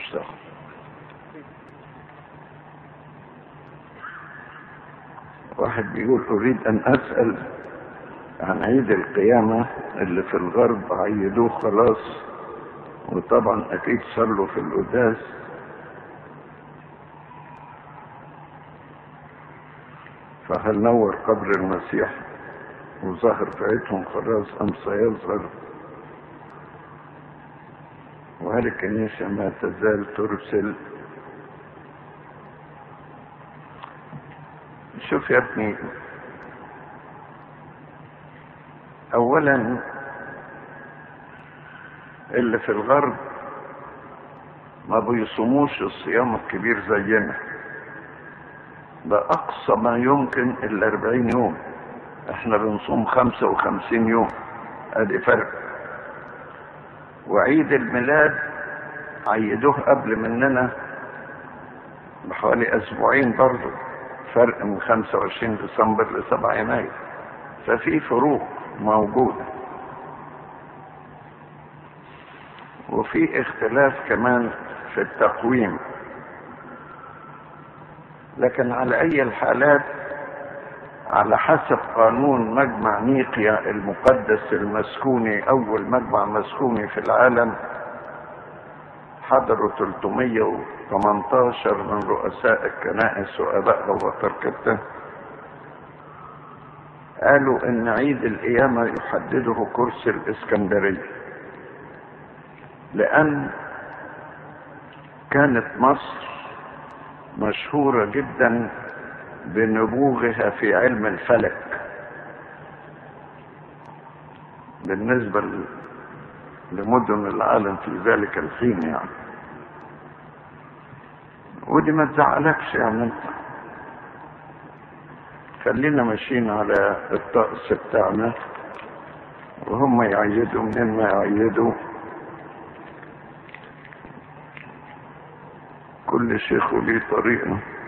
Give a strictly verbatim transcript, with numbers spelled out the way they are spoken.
اشتغل. واحد بيقول أريد أن أسأل عن عيد القيامة اللي في الغرب عيدوه خلاص، وطبعا أكيد صلوا في القداس، فهل نور قبر المسيح وظهر في عيدهم خلاص أم سيظهر؟ وهل الكنيسة ما تزال ترسل؟ شوف يا ابني، اولا اللي في الغرب ما بيصوموش الصيام الكبير زينا، ده اقصى ما يمكن الا اربعين يوم، احنا بنصوم خمسة وخمسين يوم، ادي فرق. وعيد الميلاد عيدوه قبل مننا بحوالي اسبوعين برضه، فرق من خمسة وعشرين ديسمبر لسبعة يناير، ففي فروق موجودة، وفي اختلاف كمان في التقويم. لكن على اي الحالات على حسب قانون مجمع نيقيا المقدس المسكوني، اول مجمع مسكوني في العالم، حضروا ثلاثمية وثمانية عشر من رؤساء الكنائس وابائها وتركتها، قالوا ان عيد القيامة يحدده كرسي الاسكندرية، لان كانت مصر مشهورة جدا بنبوغها في علم الفلك بالنسبة لمدن العالم في ذلك الحين يعني. ودي ما تزعلكش يعني، انت خلينا ماشيين على الطقس بتاعنا، وهم يعيدوا منين ما يعيدوا، كل شيخ وليه طريقه.